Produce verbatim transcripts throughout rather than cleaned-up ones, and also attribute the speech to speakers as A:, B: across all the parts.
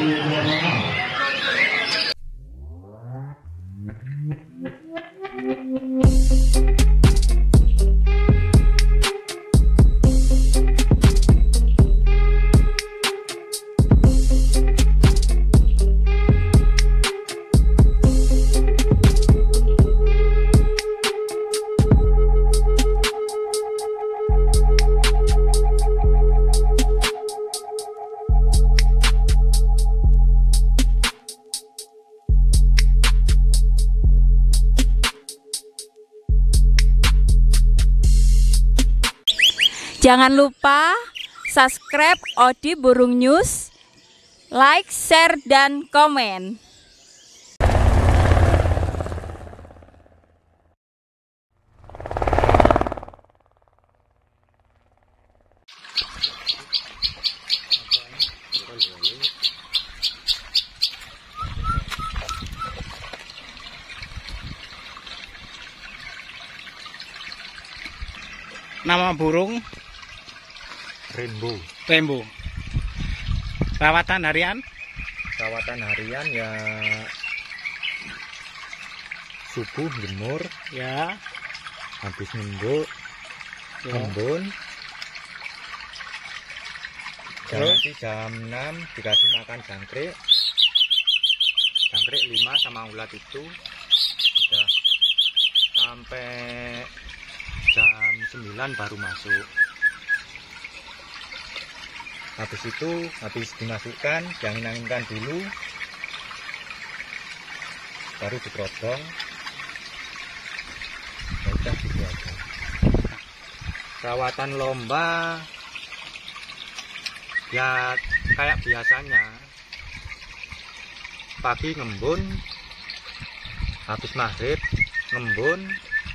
A: Jangan lupa subscribe Odi Burung News, like, share, dan komen.
B: Nama burung
C: Rainbow.
B: Rainbow. Rawatan harian?
C: Rawatan harian ya subuh jemur,
B: Ya.
C: habis ngembuk,
B: Ya.
C: ngembun. Jam
B: Terus?
C: nanti jam enam dikasih makan jangkrik. Jangkrik lima sama ulat itu. Udah sampai jam sembilan baru masuk. Habis itu, habis dimasukkan, diangin-anginkan dulu, baru dikerodong. Ya udah gitu aja. Perawatan lomba ya kayak biasanya. Pagi ngembun, habis maghrib ngembun.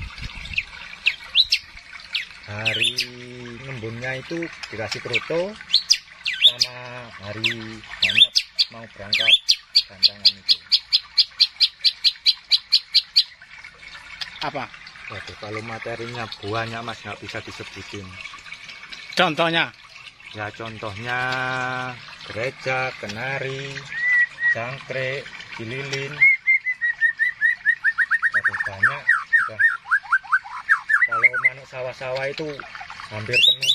C: Hari ngembunnya itu dikasih kroto, sama hari banyak mau berangkat ke gantangan itu.
B: Apa?
C: Waduh, kalau materinya banyak mas, nggak bisa disebutin.
B: Contohnya?
C: Ya contohnya gereja, kenari, jangkrik, cililin. Waduh, banyak udah. Kalau manuk sawah-sawah itu hampir penuh.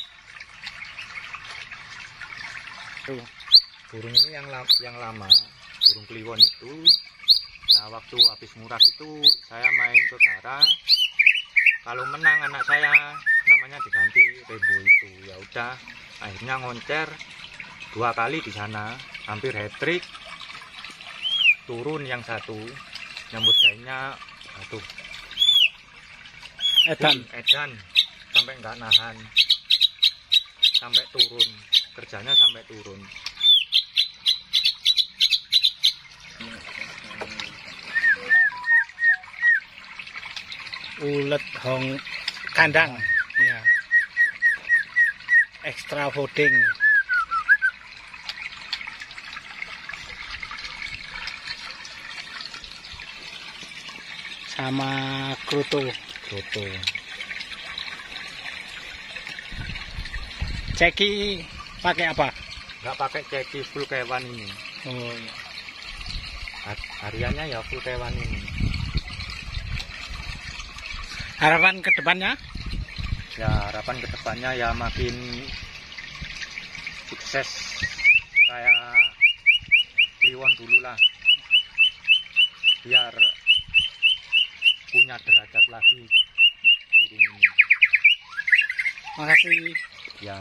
C: Burung ini yang lama, yang lama burung kliwon itu. Nah, waktu habis nguras itu saya main saudara. Kalau menang anak saya namanya diganti Rainbow itu. Ya udah, akhirnya ngoncer dua kali di sana, hampir hat-trick. Turun yang satu, nyambut gayanya, aduh,
B: Edan.
C: edan sampai nggak nahan, sampai turun. Kerjanya sampai turun.
B: Ulet hong kandang. Ya. Extra voting. Sama kruto.
C: Foto.
B: Ceki pakai apa?
C: Nggak pakai ceki, full kewan ini.
B: Oh, ya.
C: Hariannya ya full kewan ini.
B: Harapan ke depannya?
C: Ya harapan kedepannya ya makin sukses kayak kliwon dulu lah, biar punya derajat lagi burung ini.
B: Makasih.
C: Ya.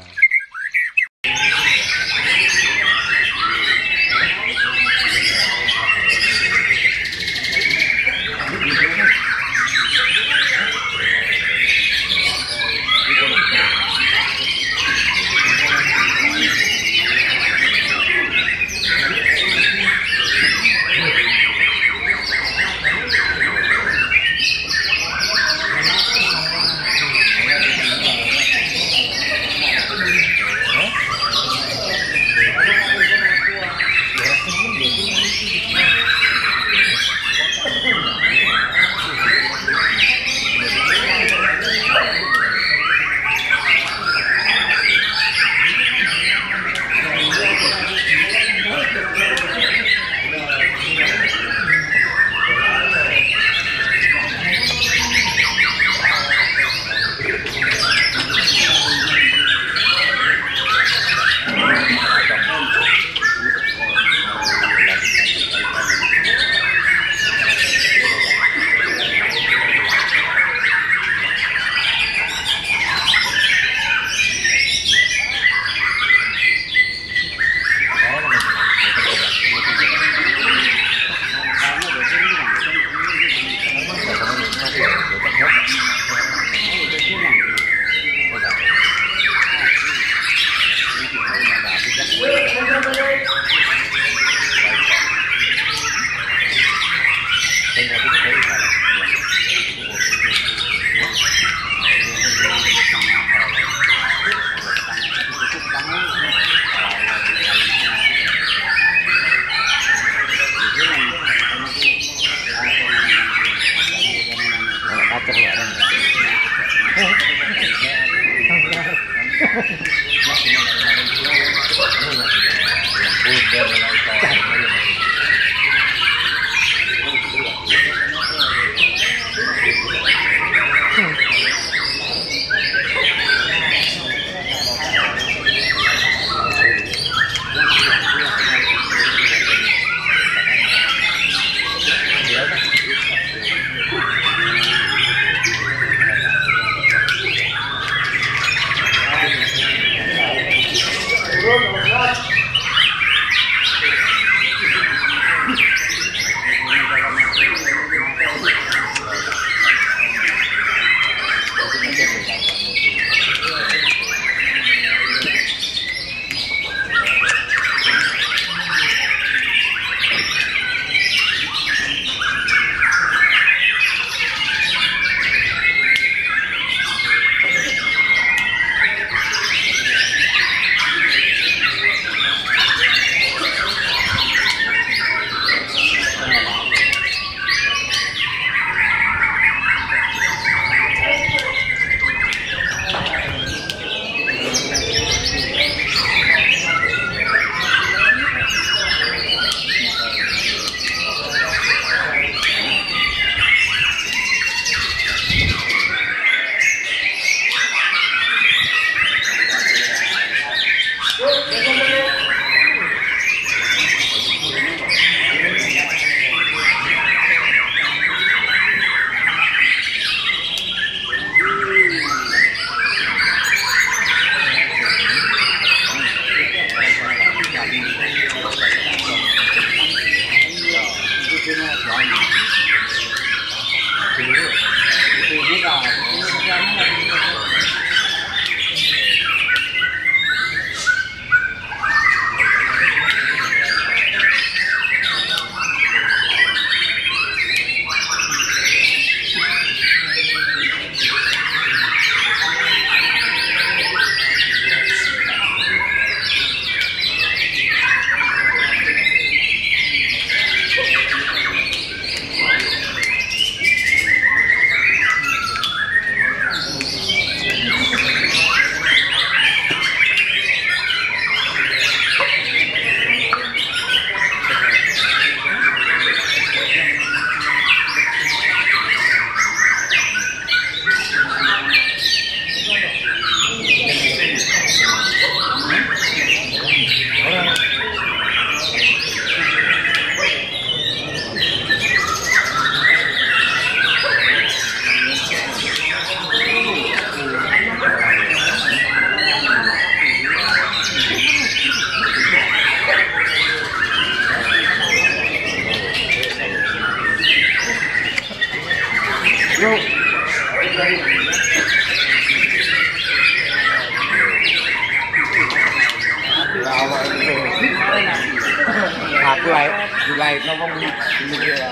D: Aku lain, lain ngomong ini dia.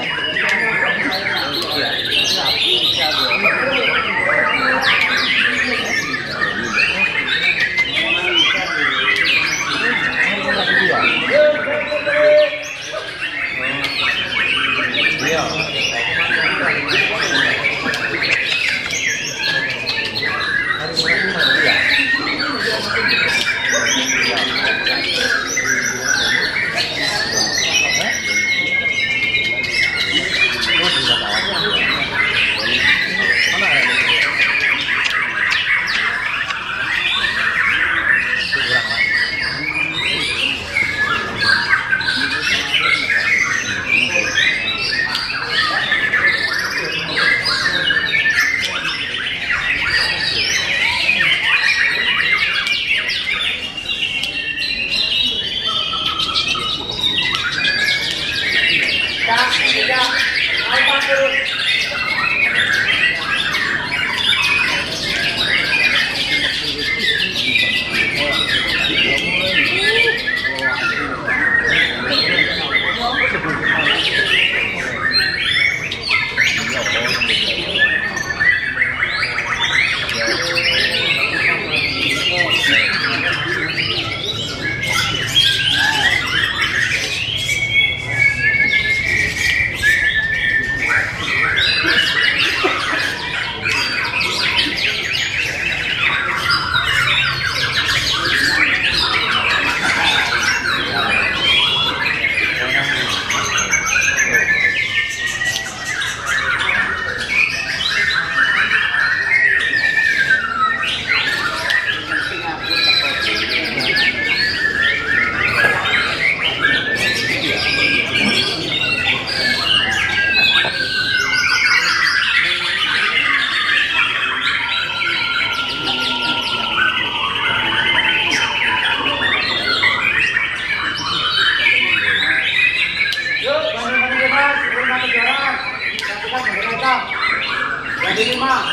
E: Jadi lima.